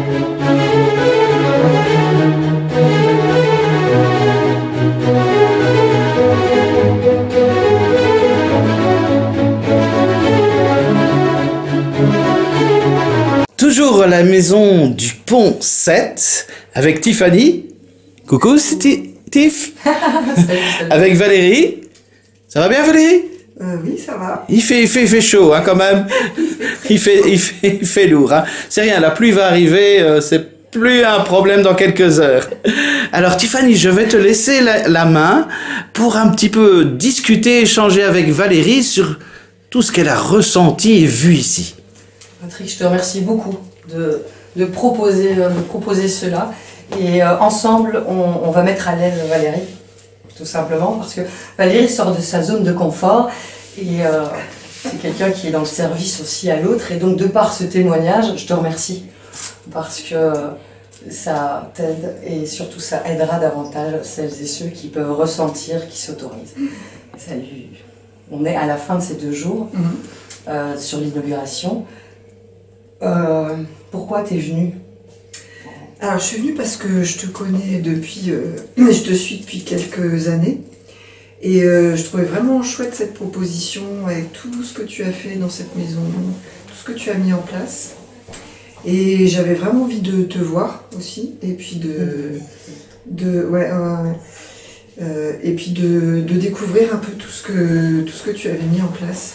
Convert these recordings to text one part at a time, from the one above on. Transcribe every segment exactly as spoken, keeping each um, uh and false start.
Toujours à la maison du Pont sept avec Tiffany. Coucou, c'est Tiff. Salut, salut. Avec Valérie. Ça va bien, Valérie? Euh, oui, ça va. Il fait, il fait, il fait chaud, hein, quand même. Il fait, il fait, il fait lourd, hein. C'est rien, la pluie va arriver, euh, c'est plus un problème dans quelques heures. Alors, Tiffany, je vais te laisser la, la main pour un petit peu discuter, échanger avec Valérie sur tout ce qu'elle a ressenti et vu ici. Patrick, je te remercie beaucoup de, de, proposer, de proposer cela. Et euh, ensemble, on, on va mettre à l'aise Valérie, tout simplement, parce que Valérie sort de sa zone de confort et euh, c'est quelqu'un qui est dans le service aussi à l'autre. Et donc, de par ce témoignage, je te remercie parce que ça t'aide et surtout ça aidera davantage celles et ceux qui peuvent ressentir, qui s'autorisent. Salut. On est à la fin de ces deux jours mmh. euh, sur l'inauguration. Euh, pourquoi t'es venue? Alors je suis venue parce que je te connais depuis, euh, je te suis depuis quelques années et euh, je trouvais vraiment chouette cette proposition avec tout ce que tu as fait dans cette maison, tout ce que tu as mis en place et j'avais vraiment envie de te voir aussi et puis de, de ouais, euh, euh, et puis de, de découvrir un peu tout ce que tout ce que tu avais mis en place.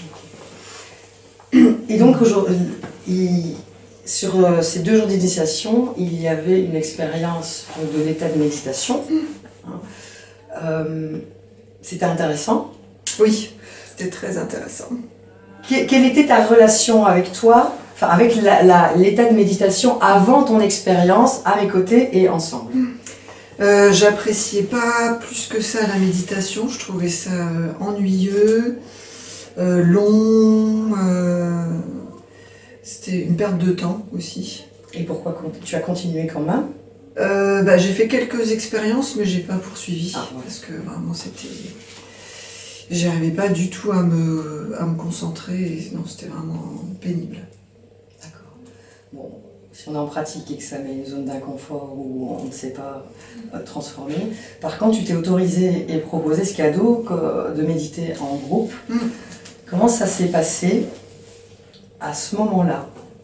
Et donc aujourd'hui, il, sur euh, ces deux jours d'initiation, il y avait une expérience de l'état de méditation. Hein. Euh, c'était intéressant. Oui, c'était très intéressant. Que, quelle était ta relation avec toi, enfin avec l'état la, la, de méditation avant ton expérience, à mes côtés et ensemble? euh, J'appréciais pas plus que ça la méditation, je trouvais ça euh, ennuyeux. Euh, long, euh, c'était une perte de temps aussi. Et pourquoi tu as continué quand même? euh, bah, J'ai fait quelques expériences mais j'ai pas poursuivi ah, ouais. Parce que vraiment c'était... J'arrivais pas du tout à me, à me concentrer, et non c'était vraiment pénible. D'accord. Bon, si on est en pratique et que ça met une zone d'inconfort où on ne sait pas transformer, par contre tu t'es autorisé et proposé ce cadeau que de méditer en groupe. Mm. Comment ça s'est passé à ce moment-là?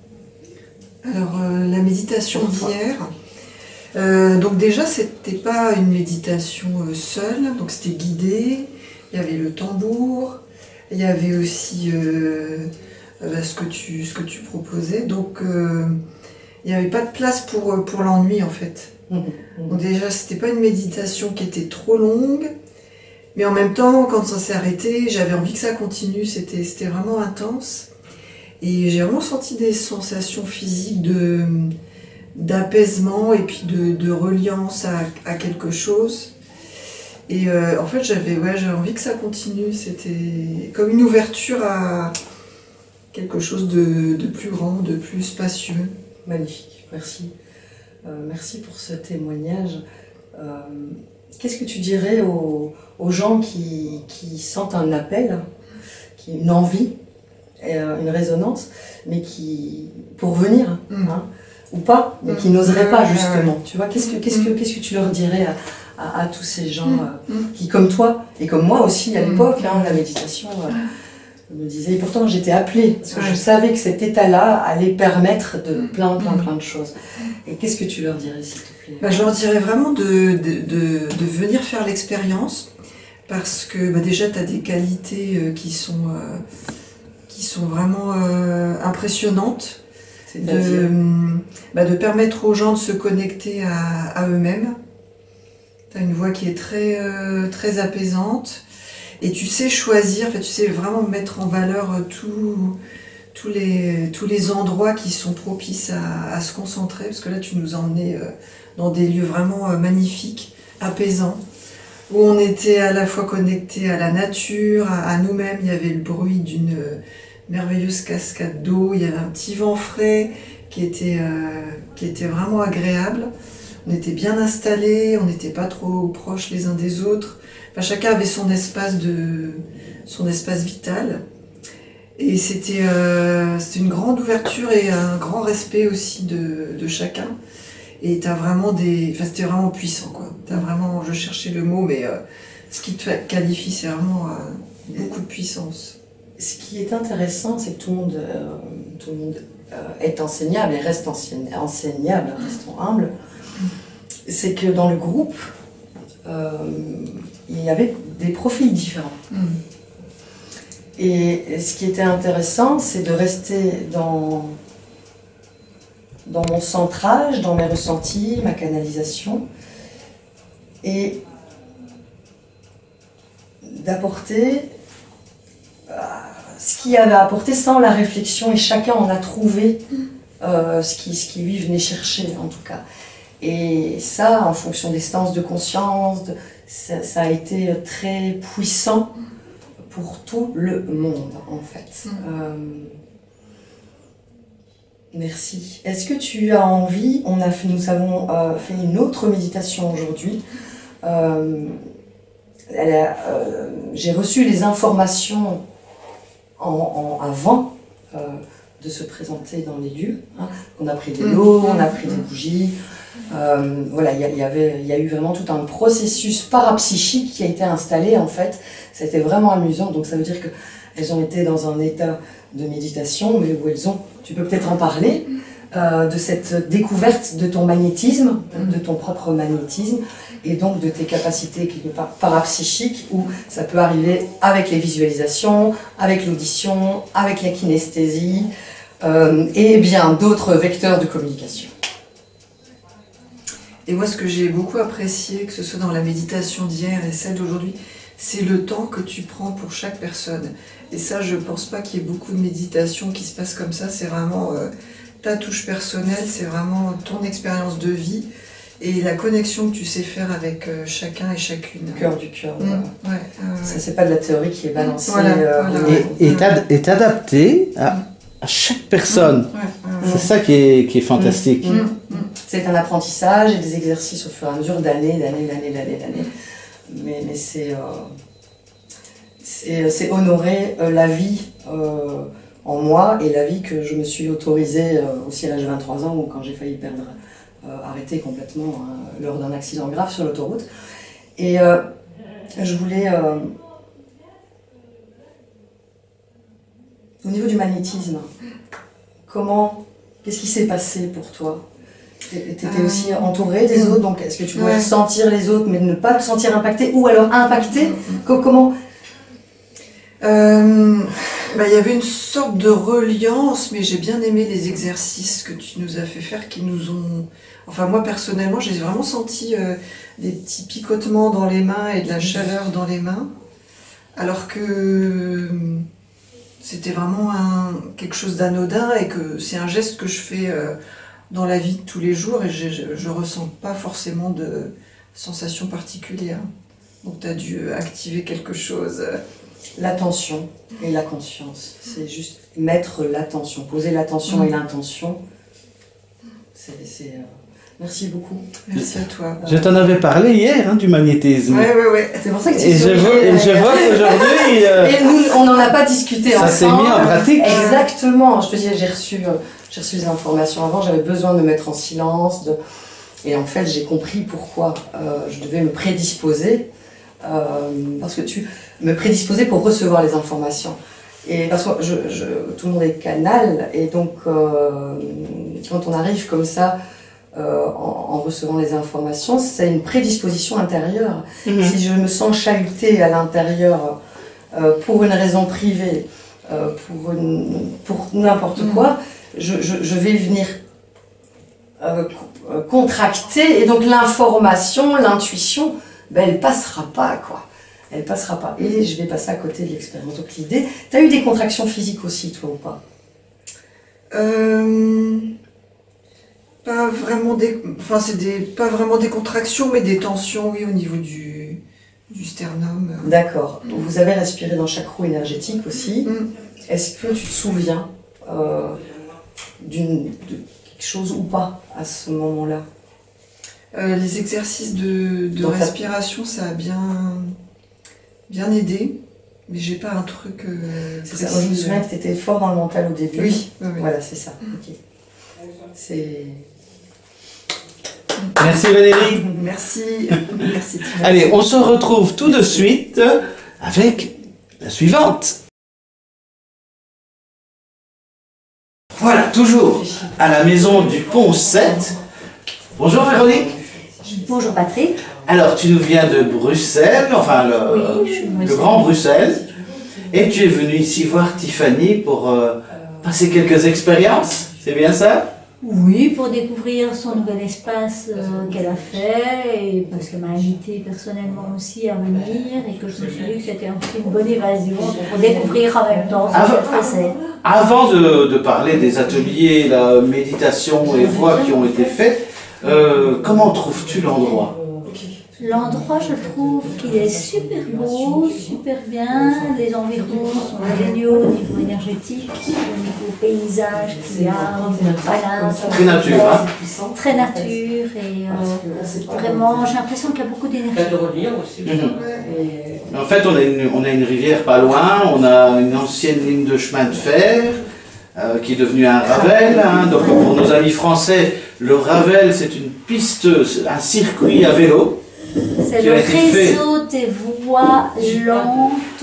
Alors, euh, la méditation d'hier, euh, donc déjà, c'était pas une méditation euh, seule, donc c'était guidé, il y avait le tambour, il y avait aussi euh, euh, ce, que tu, ce que tu proposais, donc euh, il n'y avait pas de place pour, pour l'ennui en fait. Mmh, mmh. Donc déjà, c'était pas une méditation qui était trop longue, mais en même temps, quand ça s'est arrêté, j'avais envie que ça continue, c'était c'était vraiment intense. Et j'ai vraiment senti des sensations physiques de d'apaisement et puis de, de reliance à, à quelque chose. Et euh, en fait, j'avais ouais, j'avais envie que ça continue, c'était comme une ouverture à quelque chose de, de plus grand, de plus spacieux. Magnifique, merci. Euh, merci pour ce témoignage. Euh, Qu'est-ce que tu dirais aux, aux gens qui, qui sentent un appel, qui une envie, euh, une résonance, mais qui pour venir, mmh. hein, ou pas, mais qui mmh. n'oseraient pas justement. Tu vois, qu'est-ce que qu'est-ce que qu'est-ce que tu leur dirais à, à, à tous ces gens euh, qui, comme toi et comme moi aussi à l'époque, hein, la méditation, euh, me disait. Et pourtant j'étais appelée parce que je savais que cet état-là allait permettre de plein, plein, plein de choses. Et qu'est-ce que tu leur dirais, s'il te plaît? Bah, je leur dirais vraiment de, de, de, de venir faire l'expérience parce que bah, déjà tu as des qualités euh, qui, sont, euh, qui sont vraiment euh, impressionnantes, de, bah, de permettre aux gens de se connecter à, à eux-mêmes. Tu as une voix qui est très, euh, très apaisante et tu sais choisir, tu sais vraiment mettre en valeur tout, tous, les, tous les endroits qui sont propices à, à se concentrer, parce que là tu nous as emmenés euh, dans des lieux vraiment euh, magnifiques, apaisants, où on était à la fois connectés à la nature, à, à nous-mêmes. Il y avait le bruit d'une euh, merveilleuse cascade d'eau, il y avait un petit vent frais qui était, euh, qui était vraiment agréable. On était bien installés, on n'était pas trop proches les uns des autres. Enfin, chacun avait son espace, de, son espace vital. Et c'était euh, c'était une grande ouverture et un grand respect aussi de, de chacun. Et t'as vraiment des... Enfin, c'était vraiment puissant, quoi. T'as vraiment... Je cherchais le mot, mais euh, ce qui te qualifie, c'est vraiment euh, beaucoup de puissance. Ce qui est intéressant, c'est que tout le monde, euh, tout le monde euh, est enseignable et reste enseignable, restons humbles. C'est que dans le groupe, euh, il y avait des profils différents. Mm. Et ce qui était intéressant, c'est de rester dans, dans mon centrage, dans mes ressentis, ma canalisation, et d'apporter euh, ce qu'il y avait à apporter sans la réflexion, et chacun en a trouvé euh, ce qui, ce qui lui venait chercher, en tout cas. Et ça, en fonction des stances de conscience, de, ça, ça a été très puissant pour tout le monde, en fait. Mmh. Euh, merci. Est-ce que tu as envie, on a fait, nous avons euh, fait une autre méditation aujourd'hui. Euh, euh, J'ai reçu les informations en, en, avant euh, de se présenter dans les lieux. Hein. On a pris de l'eau, mmh. on a pris des bougies. Euh, voilà, il y, y avait, il y a eu vraiment tout un processus parapsychique qui a été installé, en fait. C'était vraiment amusant, donc ça veut dire qu'elles ont été dans un état de méditation, mais où elles ont, tu peux peut-être en parler, euh, de cette découverte de ton magnétisme, de ton propre magnétisme, et donc de tes capacités parapsychiques, où ça peut arriver avec les visualisations, avec l'audition, avec la kinesthésie, euh, et bien d'autres vecteurs de communication. Et moi, ce que j'ai beaucoup apprécié, que ce soit dans la méditation d'hier et celle d'aujourd'hui, c'est le temps que tu prends pour chaque personne. Et ça, je pense pas qu'il y ait beaucoup de méditation qui se passe comme ça. C'est vraiment euh, ta touche personnelle, c'est vraiment ton expérience de vie et la connexion que tu sais faire avec euh, chacun et chacune. Le cœur du cœur. Mmh. Voilà. Ouais, euh, ça, c'est pas de la théorie qui est balancée. Voilà, euh, voilà. Et, et, ad, est adapté à, à chaque personne. Mmh. Ouais, ouais. C'est ça qui est, qui est fantastique. Mmh. Mmh. C'est un apprentissage et des exercices au fur et à mesure d'années, d'années, d'années, d'années, d'années. Mais, mais c'est euh, c'est honorer euh, la vie euh, en moi et la vie que je me suis autorisée euh, aussi à l'âge de vingt-trois ans, ou quand j'ai failli perdre, euh, arrêter complètement hein, lors d'un accident grave sur l'autoroute. Et euh, je voulais, euh, au niveau du magnétisme, comment, qu'est-ce qui s'est passé pour toi ? Tu étais euh, aussi entourée des autres, donc est-ce que tu pouvais ouais. sentir les autres mais ne pas te sentir impacté, ou alors impacté? Comment? euh, bah, y avait une sorte de reliance, mais j'ai bien aimé les exercices que tu nous as fait faire qui nous ont... Enfin moi personnellement j'ai vraiment senti euh, des petits picotements dans les mains et de la chaleur dans les mains, alors que c'était vraiment un, quelque chose d'anodin et que c'est un geste que je fais... Euh, dans la vie de tous les jours, et je ne ressens pas forcément de sensations particulières. Donc tu as dû activer quelque chose. L'attention et la conscience, c'est juste mettre l'attention, poser l'attention mmh. et l'intention. C'est, euh... Merci beaucoup. Merci à toi. Je t'en avais parlé hier hein, du magnétisme. Oui, oui, oui. C'est pour ça que tu Et je vois, et je vois qu'aujourd'hui... Euh, et nous, on n'en a pas discuté ça ensemble. Ça s'est mis en pratique. Exactement. Je te dis, j'ai reçu... Euh, J'ai reçu des informations avant, j'avais besoin de me mettre en silence. De... Et en fait, j'ai compris pourquoi euh, je devais me prédisposer. Euh, parce que tu me prédisposais pour recevoir les informations. Et parce que je, je, tout le monde est canal. Et donc, euh, quand on arrive comme ça, euh, en, en recevant les informations, c'est une prédisposition intérieure. Mmh. Si je me sens chahutée à l'intérieur euh, pour une raison privée, euh, pour, une, pour n'importe mmh. quoi, Je, je, je vais venir euh, contracter, et donc l'information, l'intuition, ben elle passera pas, quoi. Elle passera pas. Et je vais passer à côté de l'expérience. Donc l'idée, tu as eu des contractions physiques aussi, toi, ou pas? euh, Pas vraiment des... Enfin, c'est des... pas vraiment des contractions, mais des tensions, oui, au niveau du, du sternum. D'accord. Donc vous avez respiré dans chaque roue énergétique aussi. Mm. Est-ce que tu te souviens euh, d'une, de quelque chose ou pas à ce moment-là? euh, Les exercices de, de respiration, ça a bien, bien aidé. Mais j'ai pas un truc. Euh, C'est ça. Moi, je me souviens que tu étais fort dans le mental au début. Oui, oui, oui. Voilà, c'est ça. Ok. C'est. Merci Valérie. Merci. Merci. Tina. Allez, on se retrouve tout de suite avec la suivante. Voilà, toujours à la maison du Pont sept. Bonjour Véronique. Bonjour Patrick. Alors, tu nous viens de Bruxelles, enfin le, Oui, je suis de le Bruxelles. Grand Bruxelles, et tu es venu ici voir Tiffany pour euh, passer quelques expériences, c'est bien ça? Oui, pour découvrir son nouvel espace euh, qu'elle a fait, et parce qu'elle m'a invité personnellement aussi à venir, et que je me suis dit que c'était aussi une bonne évasion pour découvrir en même temps ce Ah, qu'elle faisait. Avant de, de parler des ateliers, la méditation et voix qui ont été faits, euh, comment trouves-tu l'endroit? L'endroit, je trouve qu'il est super beau, super bien. Les environs sont géniaux au niveau énergétique, au niveau paysage qu'il y a, au niveau balance. Très nature, hein? Très nature, et euh, vraiment, j'ai l'impression qu'il y a beaucoup d'énergie. En fait, on a, une, on a une rivière pas loin, on a une ancienne ligne de chemin de fer euh, qui est devenue un Ravel. Hein. Donc pour nos amis français, le Ravel, c'est une piste, un circuit à vélo. C'est qui le a été fait. réseau des voies lentes.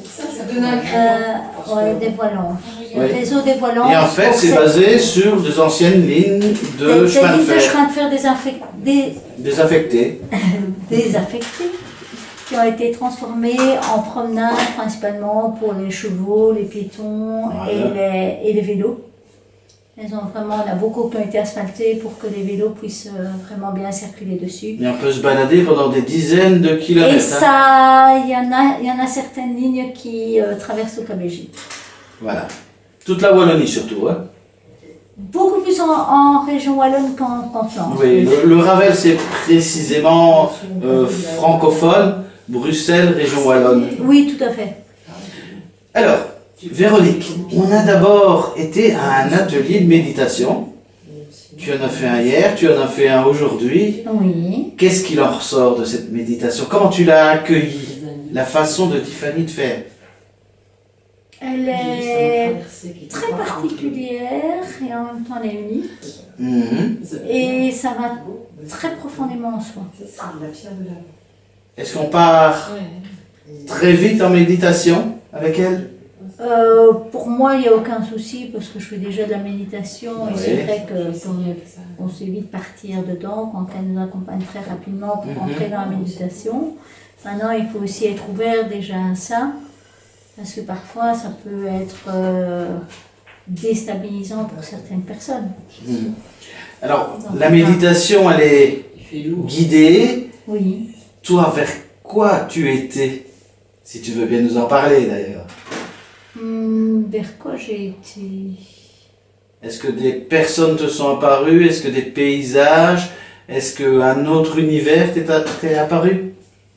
Euh, ouais, des voies lentes. Le Ouais. réseau des voies lentes. Et en fait, pour c'est ces- basé sur des anciennes lignes des, de des chemin de lignes de fer chemin de fer désinfec- dé- désaffectées. désaffectées, qui ont été transformées en promenades principalement pour les chevaux, les piétons Voilà. et, les, et les vélos. Elles ont vraiment, on a beaucoup qui ont été asphaltés pour que les vélos puissent euh, vraiment bien circuler dessus. Et on peut se balader pendant des dizaines de kilomètres. Et hein. ça, il y en a, il y en a certaines lignes qui euh, traversent toute la Belgique. Voilà. Toute la Wallonie surtout. Hein. Beaucoup plus en, en région wallonne qu'en qu'en Flandre. Oui, le, le Ravel, c'est précisément euh, francophone, Bruxelles, région wallonne. Oui, tout à fait. Alors, Véronique, on a d'abord été à un atelier de méditation. Tu en as fait un hier, tu en as fait un aujourd'hui. Oui. Qu'est-ce qu'il en ressort de cette méditation? Comment tu l'as accueillie? La façon de Tiffany de faire? Elle est très particulière et en même temps elle est unique. Mhm. Et ça va très profondément en soi. Est-ce qu'on part très vite en méditation avec elle? Euh, pour moi, il n'y a aucun souci parce que je fais déjà de la méditation et Oui. c'est vrai qu'on on sait vite partir dedans quand elle nous accompagne très rapidement pour Mhm. entrer dans la méditation. Maintenant, il faut aussi être ouvert déjà à ça parce que parfois ça peut être euh, déstabilisant pour certaines personnes. Mhm. Alors, la méditation, elle est guidée. Oui. Toi, vers quoi tu étais? Si tu veux bien nous en parler d'ailleurs. Hum, vers quoi j'ai été? Est-ce que des personnes te sont apparues? Est-ce que des paysages? Est-ce qu'un autre univers t'est a- t'est apparu?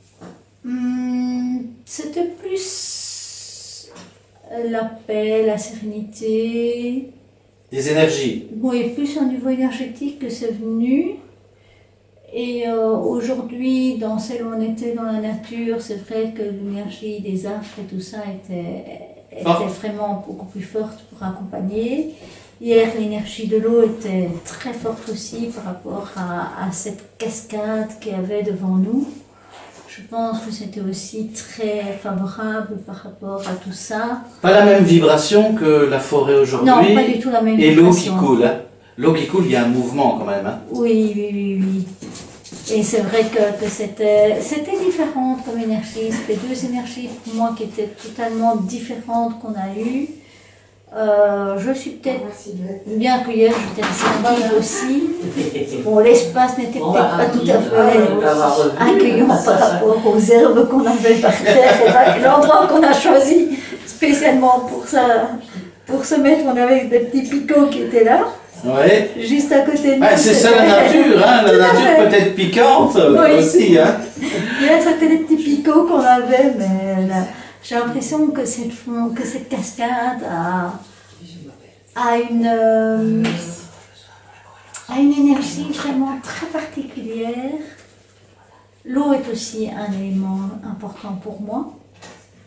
Hum, C'était plus la paix, la sérénité. Des énergies? Oui, plus au niveau énergétique que c'est venu. Et euh, aujourd'hui, dans celle où on était dans la nature, c'est vrai que l'énergie des arbres et tout ça était, était Forte. vraiment beaucoup plus forte pour accompagner. Hier, l'énergie de l'eau était très forte aussi par rapport à, à cette cascade qu'il y avait devant nous. Je pense que c'était aussi très favorable par rapport à tout ça. Pas la même vibration que la forêt aujourd'hui. Non, pas du tout la même Et l'eau qui vibration. coule. Hein. L'eau qui coule, il y a un mouvement quand même. Hein. Oui, oui, oui, oui. Et c'est vrai que, que c'était, c'était différent comme énergie. C'était deux énergies pour moi qui étaient totalement différentes qu'on a eues. Euh, je suis peut-être, bien que hier j'étais réceptive aussi. Bon, l'espace n'était peut-être pas tout à fait accueillant par rapport aux herbes qu'on avait par terre. Et l'endroit qu'on a choisi spécialement pour ça, pour se mettre, on avait des petits picots qui étaient là. Ouais. Juste à côté de nous. Ah, c'est ça la nature, hein. La Tout à nature fait. peut être piquante euh, Oui. aussi. Hein. Là, c'était des petits picots qu'on avait, mais là, j'ai l'impression que cette, fond- que cette cascade a, a, une, euh, a une énergie vraiment très particulière. L'eau est aussi un élément important pour moi.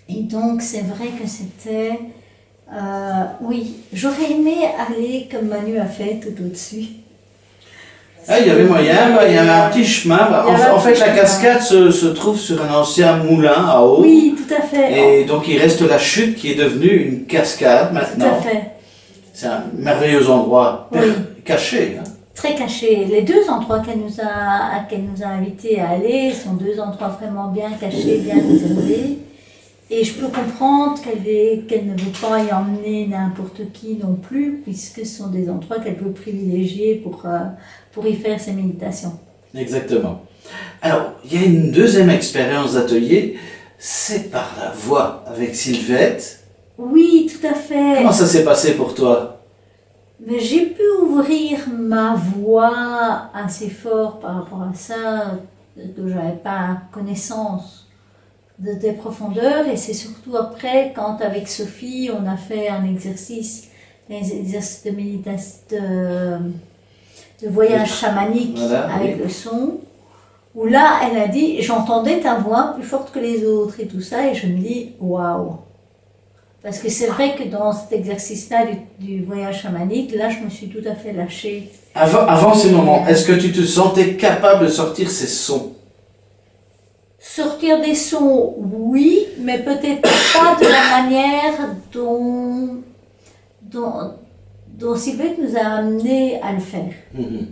Et donc, c'est vrai que c'était... Euh, oui, j'aurais aimé aller comme Manu a fait tout au-dessus. Ah, il y avait moyen, bah, il y avait un petit chemin. Bah, en, en fait, la chemin. cascade se, se trouve sur un ancien moulin à eau. Oui, tout à fait. Et donc, il reste la chute qui est devenue une cascade maintenant. Tout à fait. C'est un merveilleux endroit Oui. caché. Hein. Très caché. Les deux endroits qu'elle nous a, qu'elle nous a invités à aller sont deux endroits vraiment bien cachés, bien réservés. Et je peux comprendre qu'elle est- qu'elle ne veut pas y emmener n'importe qui non plus, puisque ce sont des endroits qu'elle peut privilégier pour, euh, pour y faire ses méditations. Exactement. Alors, il y a une deuxième expérience d'atelier, c'est par la voix avec Sylvette. Oui, tout à fait. Comment ça s'est passé pour toi? Mais j'ai pu ouvrir ma voix assez fort par rapport à ça, que je n'avais pas connaissance de des profondeurs. Et c'est surtout après, quand avec Sophie, on a fait un exercice, un exercice de méditation, de, de voyage chamanique Voilà, avec oui. le son, où là, elle a dit, j'entendais ta voix plus forte que les autres et tout ça, et je me dis, waouh! Parce que c'est vrai que dans cet exercice-là du, du voyage chamanique, là, je me suis tout à fait lâchée. Avant, avant ces moments, est-ce que tu te sentais capable de sortir ces sons? Sortir des sons, oui, mais peut-être pas de la manière dont, dont, dont Sylvette nous a amené à le faire. Mhm.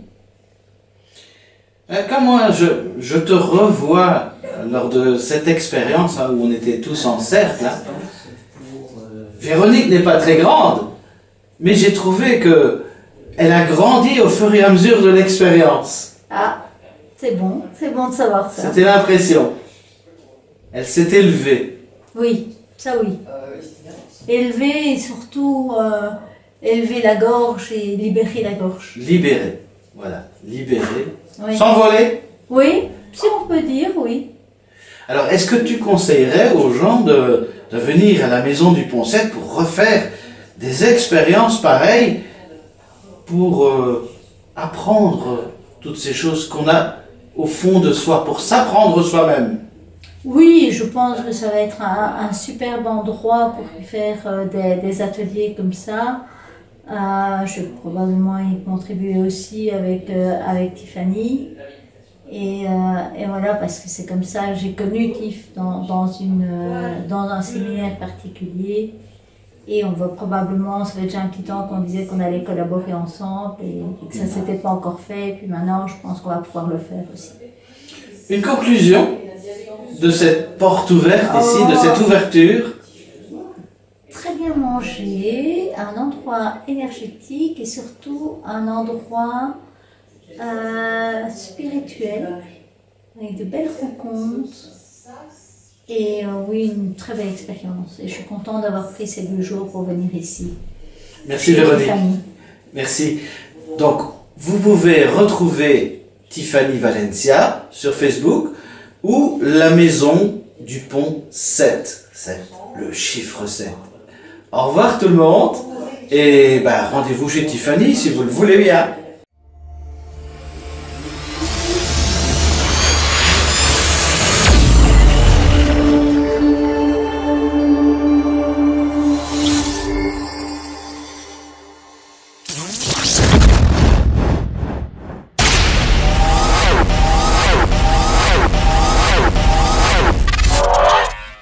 Euh, Quand moi, je, je te revois lors de cette expérience hein, où on était tous en cercle, hein, Véronique n'est pas très grande, mais j'ai trouvé que elle a grandi au fur et à mesure de l'expérience. Ah, c'est bon, c'est bon de savoir ça. C'était l'impression. Elle s'est élevée. Oui, ça oui. Élever et surtout euh, élever la gorge et libérer la gorge. Libérée. Voilà, libérée. Oui. S'envoler. Oui, si on peut dire, oui. Alors, est-ce que tu conseillerais aux gens de, de venir à la maison du Pont sept pour refaire des expériences pareilles pour euh, apprendre toutes ces choses qu'on a au fond de soi, pour s'apprendre soi-même? Oui, je pense que ça va être un, un superbe endroit pour faire euh, des, des ateliers comme ça. Euh, je vais probablement y contribuer aussi avec, euh, avec Tiffany. Et, euh, et voilà, parce que c'est comme ça que j'ai connu Tiff dans, dans, une, euh, dans un séminaire particulier. Et on va probablement, ça fait déjà un petit temps qu'on disait qu'on allait collaborer ensemble et, et que ça ne s'était pas encore fait. Et puis maintenant, je pense qu'on va pouvoir le faire aussi. Une conclusion de cette porte ouverte ici, de cette ouverture? Très bien manger, un endroit énergétique et surtout un endroit euh, spirituel, avec de belles rencontres et euh, oui, une très belle expérience. Et je suis contente d'avoir pris ces deux jours pour venir ici. Merci Et Véronique. Tiffany. Merci. Donc, vous pouvez retrouver Tiffany Valencia sur Facebook ou la maison du Pont sept. C'est le chiffre sept. Au revoir tout le monde et ben, rendez-vous chez Tiffany si vous le voulez bien.